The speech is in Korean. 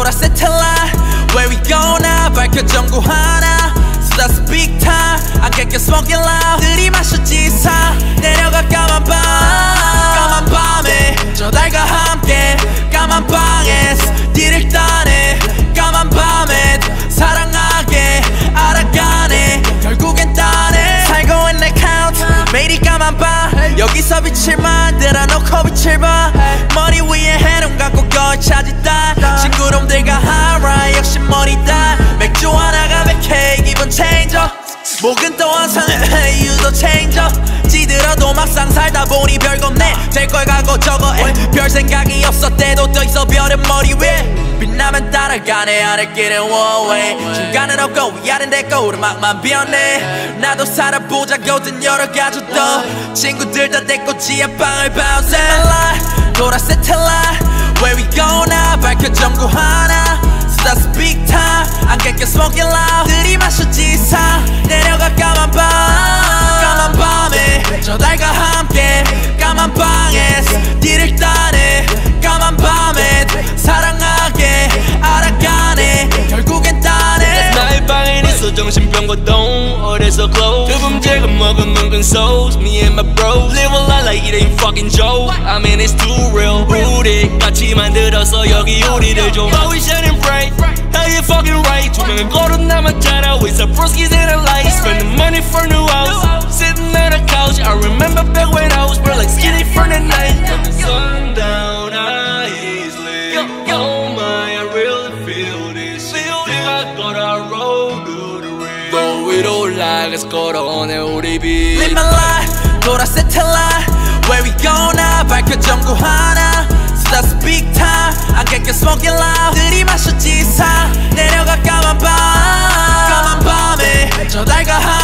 돌아 satellite Where we go now 밝혀 전구 하나 So that's big time 안개 껴 smoking loud 들이마셔 지사 내려가 까만 밤 까만 밤에 저 달과 함께 까만 방에서 뒤를 따내 까만 밤에 사랑하게 알아가네 결국엔 따내 살고 있는 count 매일이 까만 밤 여기서 빛을 만들어 놓고 빛을 봐 머리 위에 해놓은 갖고 거울 찾았다 친구놈들과 하이라이 역시 머리다 맥주 하나가 100K 기분 체인저 목은 또 항상해 유도 체인저 지들어도 막상 살다 보니 별겁네 될걸 가고 저거 별 생각이 없었대도 떠 있어 별은 머리 위에 빛나면 따라가네 하늘길은 one way 중간은 없고 위아래는 내 거 오르막만 비었네 나도 살아보자거든 여러 가지 또 친구들 다 데리고 지하방을 bounce 돌아 satellite Where we go now 밝혀 전구 하나 So that's big time 안개 껴 smoking loud 들이마셔 지사 내려가 까만 밤 까만 밤에 저 달과 함께 까만 방에서 뒤를 따내 까만 밤에 사랑하게 알아가네 결국엔 따내 나의 방엔 있어 정신병과 동 어디서 close 그 문제가 먹은 뭉근 souls Me and my bros Live a life like it ain't fucking joke I mean it's too real 우리 같이 만들어서 여기 우리를 좀 But we shining bright How you fucking right 두 명은 걸은 남았잖아 With some broskies and a light Spend the money for new house Sitting on the couch I remember back when I was bro like skinny for the night From the sundown I easily Oh my I really feel this shit 내가 걸어 road to the rim 너 위로 올라가서 걸어오네 우리 빛 Live my life 돌아 satellite Where we go now 밝혀 전구 하나 So that's big time 안개 껴 smoking loud 들이마셔 지사 내려가 까만 밤 까만 밤에 저 달과